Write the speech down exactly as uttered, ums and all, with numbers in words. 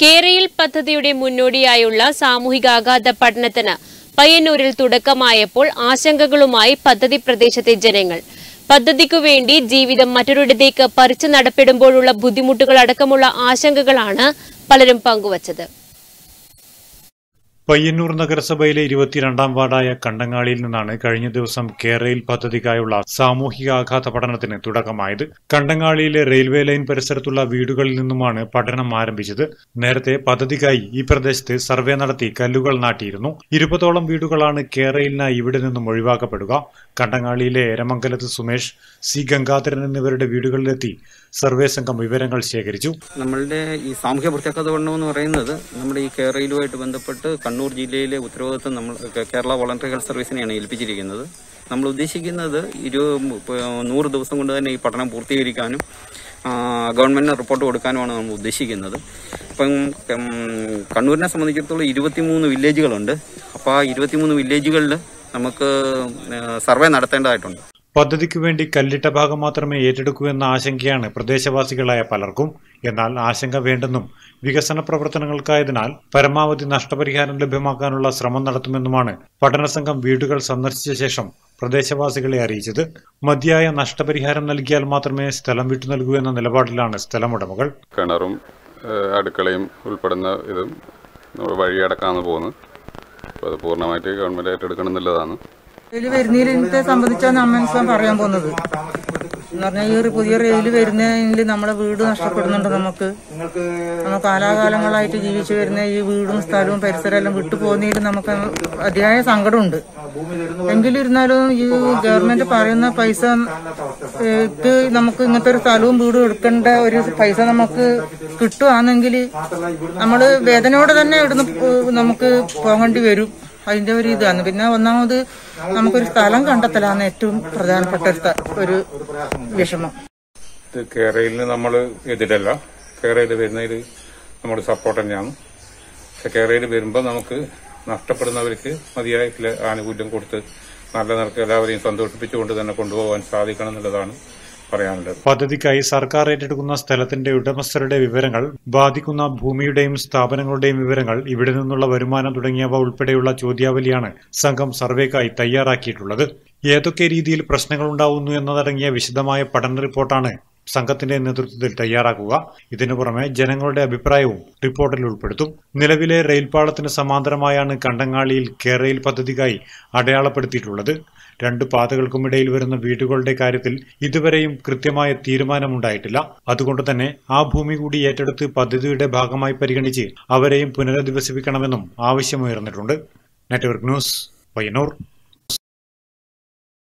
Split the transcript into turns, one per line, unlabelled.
കേരയിൽ പദ്ധതിയുടെ മുന്നോടിയായുള്ള സാമൂഹികാഘാത പഠനത്തിന് പയ്യന്നൂരിൽ തുടക്കമായപ്പോൾ ആശങ്കകളുമായി പദ്ധതി പ്രദേശത്തെ ജനങ്ങൾ. പദ്ധതിക്കു വേണ്ടി ജീവിതം മറ്റൊരിടത്തേക്ക് പറിച്ചു നടപ്പെടുമ്പോഴുള്ള ബുദ്ധിമുട്ടുകൾ അടക്കമുള്ള ആശങ്കകളാണ് പലരും പങ്കുവച്ചത്.
പയ്യന്നൂർ നഗരസഭയിലെ ഇരുപത്തിരണ്ടാം വാർഡായ കണ്ടങ്ങാളിയിൽ നിന്നാണ് കഴിഞ്ഞ ദിവസം കേരയിൽ പദ്ധതിക്കായുള്ള സാമൂഹികാഘാത പഠനത്തിന് തുടക്കമായത്. കണ്ടങ്ങാളിയിലെ റെയിൽവേ ലൈൻ പരിസരത്തുള്ള വീടുകളിൽ നിന്നുമാണ് പഠനം ആരംഭിച്ചത്. നേരത്തെ പദ്ധതിക്കായി ഈ പ്രദേശത്ത് സർവേ നടത്തി കല്ലുകൾ നാട്ടിയിരുന്നു. ഇരുപതോളം വീടുകളാണ് കേരയിലിനായി ഇവിടെ നിന്നും ഒഴിവാക്കപ്പെടുക. കണ്ടങ്ങാളിയിലെ എരമംഗലത്ത് സുമേഷ്, സി ഗംഗാധരൻ എന്നിവരുടെ വീടുകളിലെത്തി സർവേ സംഘം വിവരങ്ങൾ ശേഖരിച്ചു.
നമ്മളുടെ ഈ സാമൂഹ്യ പ്രത്യേകത പഠനം എന്ന് പറയുന്നത് നമ്മുടെ ഈ കേരളയിലുമായിട്ട് ബന്ധപ്പെട്ട് കണ്ണൂർ ജില്ലയിലെ ഉത്തരവാദിത്വം നമ്മൾ കേരള വോളണ്ടറി ഹെൽത്ത് സർവീസിനെയാണ് ഏൽപ്പിച്ചിരിക്കുന്നത്. നമ്മൾ ഉദ്ദേശിക്കുന്നത് ഇരു നൂറ് ദിവസം കൊണ്ട് തന്നെ ഈ പഠനം പൂർത്തീകരിക്കാനും ഗവൺമെന്റിന് റിപ്പോർട്ട് കൊടുക്കാനുമാണ് നമ്മൾ ഉദ്ദേശിക്കുന്നത്. ഇപ്പം കണ്ണൂരിനെ സംബന്ധിച്ചിടത്തോളം ഇരുപത്തിമൂന്ന് വില്ലേജുകളുണ്ട്. അപ്പോൾ ആ ഇരുപത്തിമൂന്ന് വില്ലേജുകളിൽ നമുക്ക് സർവേ നടത്തേണ്ടതായിട്ടുണ്ട്.
പദ്ധതിക്കു വേണ്ടി കല്ലിട്ട ഭാഗം മാത്രമേ ഏറ്റെടുക്കൂ എന്ന ആശങ്കയാണ് പ്രദേശവാസികളായ പലർക്കും. എന്നാൽ ആശങ്ക വേണ്ടെന്നും വികസന പ്രവർത്തനങ്ങൾക്കായതിനാൽ പരമാവധി നഷ്ടപരിഹാരം ലഭ്യമാക്കാനുള്ള ശ്രമം നടത്തുമെന്നുമാണ് പഠനസംഘം വീടുകൾ സന്ദർശിച്ച ശേഷം പ്രദേശവാസികളെ അറിയിച്ചത്. മതിയായ നഷ്ടപരിഹാരം നൽകിയാൽ മാത്രമേ സ്ഥലം വിട്ടു നൽകൂ എന്ന നിലപാടിലാണ് സ്ഥലമുടമകൾ.
കിണറും അടുക്കളയും ഉൾപ്പെടുന്ന ഇതും വഴിയടക്കാന്ന് പോകുന്നത്. അപ്പോൾ അത് പൂർണ്ണമായിട്ട് ഗവൺമെന്റ് ഏറ്റെടുക്കണം എന്നുള്ളതാണ്.
റെയിൽ വരുന്നതിനെ സംബന്ധിച്ചാണ് അമ്മൻസാൻ പറയാൻ പോകുന്നത്. എന്ന് പറഞ്ഞാൽ ഈ ഒരു പുതിയ റെയിൽ വരുന്നതിൽ നമ്മളെ വീട് നഷ്ടപ്പെടുന്നുണ്ട്. നമുക്ക് നമ്മൾ കാലാകാലങ്ങളായിട്ട് ജീവിച്ചു വരുന്ന ഈ വീടും സ്ഥലവും പരിസരവും എല്ലാം വിട്ടു പോകുന്നതിൽ നമുക്ക് അതിയായ സങ്കടമുണ്ട്. എങ്കിലിരുന്നാലും ഈ ഗവൺമെന്റ് പറയുന്ന പൈസ നമുക്ക് ഇങ്ങനത്തെ ഒരു സ്ഥലവും വീടും എടുക്കേണ്ട ഒരു പൈസ നമുക്ക് കിട്ടുകയാണെങ്കിൽ നമ്മള് വേദനയോടെ തന്നെ ഇവിടുന്ന് നമുക്ക് പോകേണ്ടി വരും. അതിന്റെ ഒരു ഇതാണ്. പിന്നെ ഒന്നാമത് നമുക്കൊരു സ്ഥലം കണ്ടെത്തലാണ് ഏറ്റവും പ്രധാനപ്പെട്ട ഒരു വിഷമം.
കേരളയിൽ നമ്മൾ എതിരല്ല. കേരളയിൽ വരുന്നതിൽ നമ്മൾ സപ്പോർട്ട് തന്നെയാണ്. പക്ഷെ കേരളയിൽ വരുമ്പോൾ നമുക്ക് നഷ്ടപ്പെടുന്നവർക്ക് മതിയായ ചില ആനുകൂല്യം കൊടുത്ത് നല്ല നിരക്ക് എല്ലാവരെയും സന്തോഷിപ്പിച്ചുകൊണ്ട് തന്നെ കൊണ്ടുപോകാൻ സാധിക്കണം എന്നുള്ളതാണ് പറയാനുള്ളത്.
പദ്ധതിക്കായി സർക്കാർ ഏറ്റെടുക്കുന്ന സ്ഥലത്തിന്റെ ഉടമസ്ഥരുടെ വിവരങ്ങൾ, ബാധിക്കുന്ന ഭൂമിയുടെയും സ്ഥാപനങ്ങളുടെയും വിവരങ്ങൾ, ഇവിടെ നിന്നുള്ള വരുമാനം തുടങ്ങിയവ ഉൾപ്പെടെയുള്ള ചോദ്യാവലിയാണ് സംഘം സർവേക്കായി തയ്യാറാക്കിയിട്ടുള്ളത്. ഏതൊക്കെ രീതിയിൽ പ്രശ്നങ്ങൾ ഉണ്ടാവുന്നു എന്നതടങ്ങിയ വിശദമായ പഠന റിപ്പോർട്ടാണ് സംഘത്തിന്റെ നേതൃത്വത്തിൽ തയ്യാറാക്കുക. ഇതിനു പുറമെ ജനങ്ങളുടെ അഭിപ്രായവും റിപ്പോർട്ടിൽ ഉൾപ്പെടുത്തും. നിലവിലെ റെയിൽപാളത്തിന് സമാന്തരമായാണ് കണ്ടങ്ങാളിയിൽ കേരയിൽ പദ്ധതിക്കായി അടയാളപ്പെടുത്തിയിട്ടുള്ളത്. രണ്ട് പാതകൾക്കുമിടയിൽ വരുന്ന വീടുകളുടെ കാര്യത്തിൽ ഇതുവരെയും കൃത്യമായ തീരുമാനമുണ്ടായിട്ടില്ല. അതുകൊണ്ട് തന്നെ ആ ഭൂമി കൂടി ഏറ്റെടുത്ത് പദ്ധതിയുടെ ഭാഗമായി പരിഗണിച്ച് അവരെയും പുനരധിവസിപ്പിക്കണമെന്നും ആവശ്യമുയർന്നിട്ടുണ്ട്. Network news, Payyanur.